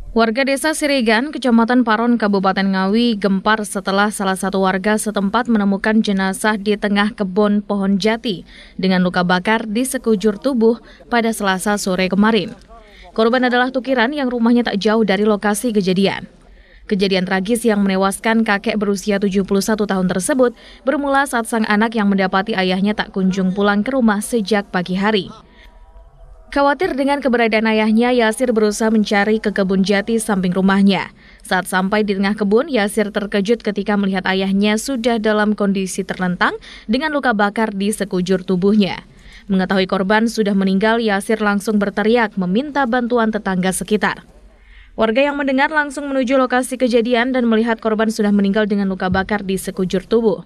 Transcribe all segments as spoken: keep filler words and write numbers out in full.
Warga desa Sirigan, Kecamatan Paron, Kabupaten Ngawi, gempar setelah salah satu warga setempat menemukan jenazah di tengah kebun pohon jati dengan luka bakar di sekujur tubuh pada Selasa sore kemarin. Korban adalah Tukiran yang rumahnya tak jauh dari lokasi kejadian. Kejadian tragis yang menewaskan kakek berusia tujuh puluh satu tahun tersebut bermula saat sang anak yang mendapati ayahnya tak kunjung pulang ke rumah sejak pagi hari. Khawatir dengan keberadaan ayahnya, Yasir berusaha mencari ke kebun jati samping rumahnya. Saat sampai di tengah kebun, Yasir terkejut ketika melihat ayahnya sudah dalam kondisi terlentang dengan luka bakar di sekujur tubuhnya. Mengetahui korban sudah meninggal, Yasir langsung berteriak meminta bantuan tetangga sekitar. Warga yang mendengar langsung menuju lokasi kejadian dan melihat korban sudah meninggal dengan luka bakar di sekujur tubuh.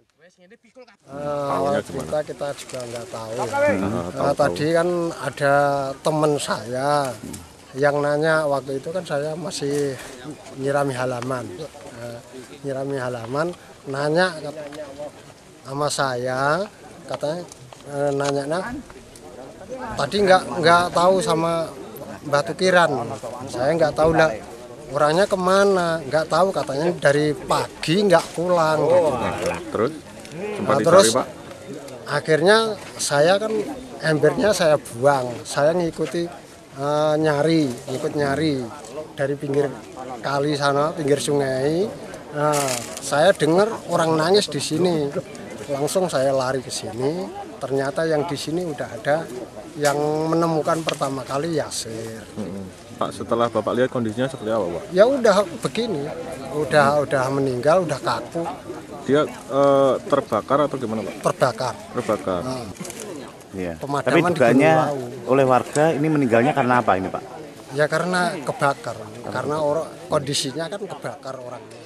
Uh, awal cerita kita juga nggak tahu ya. Hmm. Uh, tadi kan ada teman saya yang nanya, waktu itu kan saya masih nyirami halaman, uh, nyirami halaman, nanya sama saya, katanya uh, nanya nah, tadi nggak nggak tahu sama Mbak Tukiran, saya nggak tahu lah orangnya kemana, nggak tahu, katanya dari pagi nggak pulang. Gitu. Terus? Nah, terus Pak, akhirnya saya kan embernya saya buang, saya ngikuti uh, nyari, ngikut nyari dari pinggir kali sana, pinggir sungai. Nah, saya dengar orang nangis di sini, langsung saya lari ke sini. Ternyata yang di sini udah ada yang menemukan pertama kali Yasir. Hmm. Pak, setelah Bapak lihat kondisinya seperti apa, Pak? Ya udah begini, udah udah meninggal, udah kaku. Dia uh, terbakar atau gimana, Pak? Terbakar. Terbakar. Nah, ya. Tapi dugaannya oleh warga ini meninggalnya karena apa ini, Pak? Ya karena kebakar, karena orang kondisinya kan kebakar orangnya.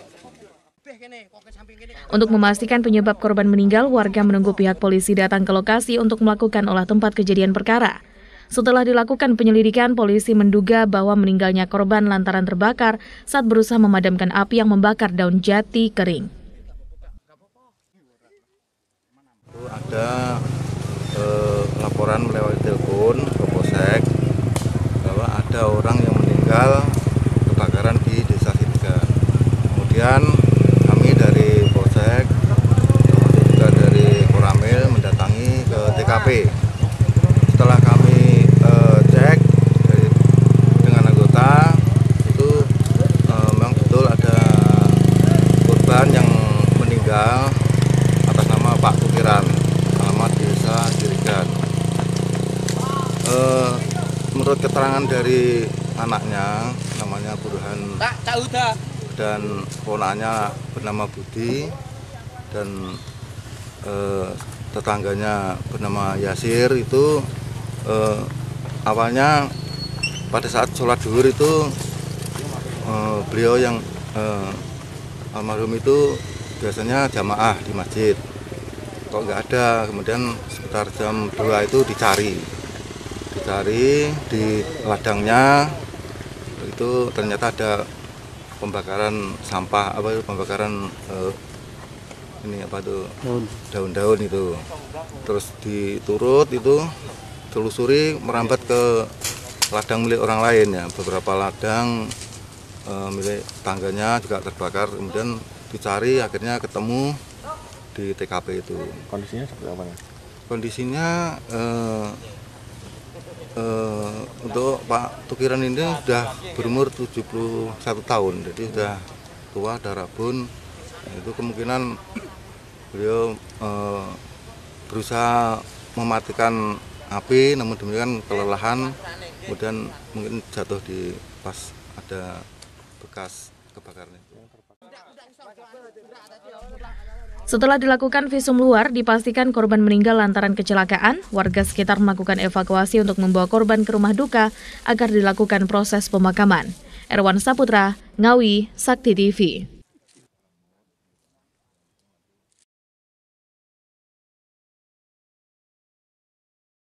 Untuk memastikan penyebab korban meninggal, warga menunggu pihak polisi datang ke lokasi untuk melakukan olah tempat kejadian perkara. Setelah dilakukan penyelidikan, polisi menduga bahwa meninggalnya korban lantaran terbakar saat berusaha memadamkan api yang membakar daun jati kering. Ada eh, laporan melalui telepon ke Polsek bahwa ada orang yang meninggal kebakaran di Desa Sirigan. Kemudian kami dari Polsek, termasuk juga dari Koramil mendatangi ke T K P. Setelah kami eh, cek dari, dengan anggota, itu eh, memang betul ada korban yang meninggal atas nama Pak Tukiran, alamat Desa Sirigan. Eh, menurut keterangan dari anaknya, namanya Burhan, dan ponakannya bernama Budi, dan eh, tetangganya bernama Yasir, itu eh, awalnya pada saat sholat zuhur itu eh, beliau yang eh, almarhum itu biasanya jamaah di masjid. Kok nggak ada, kemudian sekitar jam dua itu dicari dicari di ladangnya, itu ternyata ada pembakaran sampah, apa itu pembakaran eh, ini apa tuh daun-daun itu. Terus diturut itu telusuri merambat ke ladang milik orang lain ya, beberapa ladang eh, milik tangganya juga terbakar. Kemudian dicari, akhirnya ketemu di T K P itu. Kondisinya seperti apa? Kondisinya eh, eh, untuk Pak Tukiran ini sudah berumur tujuh puluh satu tahun, jadi sudah tua, sudah rabun. Itu kemungkinan beliau eh, berusaha mematikan api, namun demikian kelelahan, kemudian mungkin jatuh di pas ada bekas kebakaran itu. Setelah dilakukan visum luar, dipastikan korban meninggal lantaran kecelakaan. Warga sekitar melakukan evakuasi untuk membawa korban ke rumah duka agar dilakukan proses pemakaman. Erwan Saputra, Ngawi, Sakti T V.